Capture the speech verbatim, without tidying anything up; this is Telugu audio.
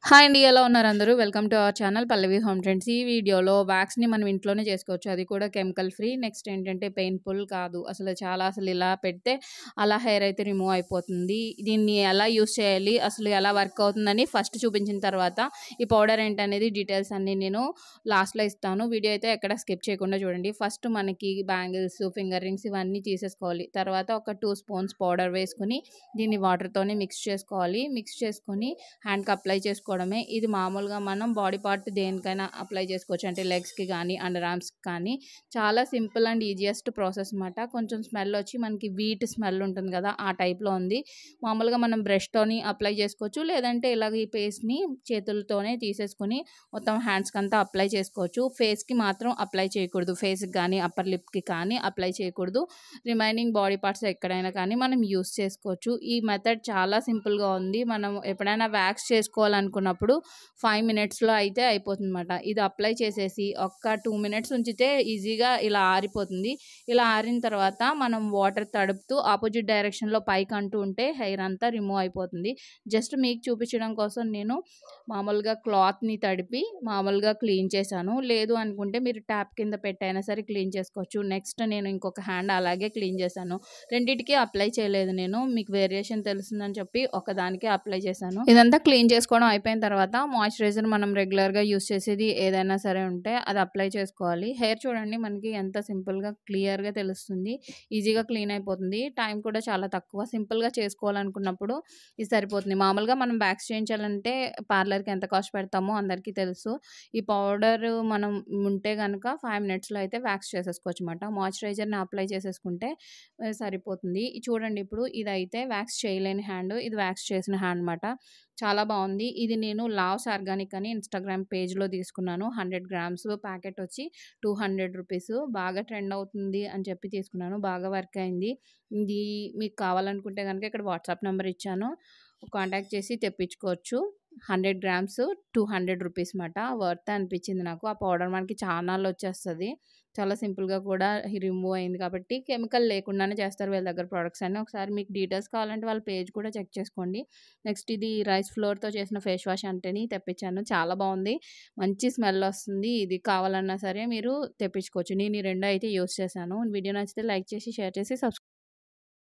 హాయ్ అండి. ఎలా ఉన్నారు అందరూ? Welcome to our channel Pallavi home trends. ఈ వీడియోలో వ్యాక్స్‌ని మనం ఇంట్లోనే చేసుకోవచ్చు. అది కూడా కెమికల్ ఫ్రీ. నెక్స్ట్ ఏంటంటే పెయిన్‌ఫుల్ కాదు. అసలు చాలా అసలు ఇలా పెడితే అలా హెయిర్ అయితే రిమూవ్ అయిపోతుంది. దీన్ని ఎలా యూజ్ చేయాలి, అసలు ఎలా వర్క్ అవుతుందని ఫస్ట్ చూపించిన తర్వాత ఈ పౌడర్ ఏంటనేది డీటెయిల్స్ అన్నీ నేను లాస్ట్‌లో ఇస్తాను. వీడియో అయితే ఎక్కడ స్కిప్ చేయకుండా చూడండి. ఫస్ట్ మనకి బ్యాంగిల్స్, ఫింగర్ రింగ్స్ ఇవన్నీ తీసేసుకోవాలి. తర్వాత ఒక రెండు స్పూన్స్ పౌడర్ వేసుకొని దీన్ని వాటర్‌తోనే మిక్స్ చేసుకోవాలి. మిక్స్ చేసుకొని హ్యాండ్‌కి అప్లై చేసుకోవడమే. ఇది మామూలుగా మనం బాడీ పార్ట్ దేనికైనా అప్లై చేసుకోవచ్చు. అంటే లెగ్స్‌కి కానీ, అండర్ ఆర్మ్స్‌కి కానీ చాలా సింపుల్ అండ్ ఈజియెస్ట్ ప్రాసెస్ అనమాట. కొంచెం స్మెల్ వచ్చి మనకి వీట్ స్మెల్ ఉంటుంది కదా, ఆ టైప్‌లో ఉంది. మామూలుగా మనం బ్రష్‌తోని అప్లై చేసుకోవచ్చు. లేదంటే ఇలాగ ఈ పేస్ట్‌ని చేతులతోనే తీసేసుకొని మొత్తం హ్యాండ్స్‌కి అంతా అప్లై చేసుకోవచ్చు. ఫేస్‌కి మాత్రం అప్లై చేయకూడదు. ఫేస్‌కి కానీ, అప్పర్ లిప్‌కి కానీ అప్లై చేయకూడదు. రిమైనింగ్ బాడీ పార్ట్స్ ఎక్కడైనా కానీ మనం యూజ్ చేసుకోవచ్చు. ఈ మెథడ్ చాలా సింపుల్‌గా ఉంది. మనం ఎప్పుడైనా వ్యాక్స్ చేసుకోవాలనుకున్నప్పుడు ఫైవ్ మినిట్స్‌లో అయితే అయిపోతుందన్నమాట. ఇది అప్లై చేసేసి ఒక్క టూ మినిట్స్ ఉంచితే ఈజీగా ఇలా ఆరిపోతుంది. ఇలా ఆరిన తర్వాత మనం వాటర్ తడుపుతూ ఆపోజిట్ డైరెక్షన్‌లో పైకి అంటూ ఉంటే హెయిర్ అంతా రిమూవ్ అయిపోతుంది. జస్ట్ మీకు చూపించడం కోసం నేను మామూలుగా క్లాత్‌ని తడిపి మామూలుగా క్లీన్ చేశాను. లేదు అనుకుంటే మీరు ట్యాప్ కింద పెట్టైనా సరే క్లీన్ చేసుకోవచ్చు. నెక్స్ట్ నేను ఇంకొక హ్యాండ్ అలాగే క్లీన్ చేశాను. రెండిటికి అప్లై చేయలేదు నేను. మీకు వేరియేషన్ తెలుస్తుందని చెప్పి ఒకదానికే అప్లై చేశాను. ఇదంతా క్లీన్ చేసుకోవడం అయిపోయిన తర్వాత మాయిశ్చరైజర్ మనం రెగ్యులర్‌గా యూజ్ చేసేది ఏదైనా సరే ఉంటే అది అప్లై చేసుకోవాలి. హెయిర్ చూడండి మనకి ఎంత సింపుల్‌గా క్లియర్‌గా తెలుస్తుంది. ఈజీగా క్లీన్ అయిపోతుంది. టైం కూడా చాలా తక్కువ. సింపుల్‌గా చేసుకోవాలనుకున్నప్పుడు ఇది సరిపోతుంది. మామూలుగా మనం వ్యాక్స్ చేయించాలంటే పార్లర్‌కి ఎంత కాస్ట్ పెడతామో అందరికీ తెలుసు. ఈ పౌడర్ మనం ఉంటే గనుక ఫైవ్ మినిట్స్‌లో అయితే వ్యాక్స్ చేసేసుకోవచ్చన్నమాట. మాయిశ్చరైజర్‌ని అప్లై చేసేసుకుంటే ఆహ్, సరిపోతుంది. చూడండి ఇప్పుడు ఇదైతే వ్యాక్స్ చేయలేని హ్యాండ్. ఇది వ్యాక్స్ చేసిన హ్యాండ్ అన్నమాట. చాలా బావుంది. ఇది నేను లావ్స్ ఆర్గానిక్ అని ఇన్‌స్టాగ్రామ్ పేజ్‌లో తీసుకున్నాను. హండ్రెడ్ గ్రామ్స్ ప్యాకెట్ వచ్చి టూ హండ్రెడ్ రూపీస్. బాగా ట్రెండ్ అవుతుంది అని చెప్పి తీసుకున్నాను. బాగా వర్క్ అయింది. ఇది మీకు కావాలనుకుంటే గనుక ఇక్కడ వాట్సాప్ నంబర్ ఇచ్చాను. కాంటాక్ట్ చేసి తెప్పించుకోవచ్చు. Hundred grams two hundred rupees మాట. వర్త్ అనిపించింది నాకు. ఆ పౌడర్ మనకి చానాళ్ళు వచ్చేస్తది. చాలా సింపుల్‌గా కూడా రిమూవ్ అయింది కాబట్టి కెమికల్ లేకుండానే చేస్తారు వీళ్ళ దగ్గర ప్రొడక్ట్స్ అన్నీ. ఒకసారి మీకు డీటెయిల్స్ కావాలంటే వాళ్ళ పేజ్ కూడా చెక్ చేసుకోండి. నెక్స్ట్ ఇది రైస్ ఫ్లోర్‌తో చేసిన ఫేస్ వాష్ అంటేని తెప్పించాను. చాలా బావుంది. మంచి స్మెల్ వస్తుంది. ఇది కావాలన్నా సరే మీరు తెప్పించుకోవచ్చు. నేను ఈ రెండు అయితే యూజ్ చేశాను. వీడియో నచ్చితే లైక్ చేసి, షేర్ చేసి, సబ్స్క్రైబ్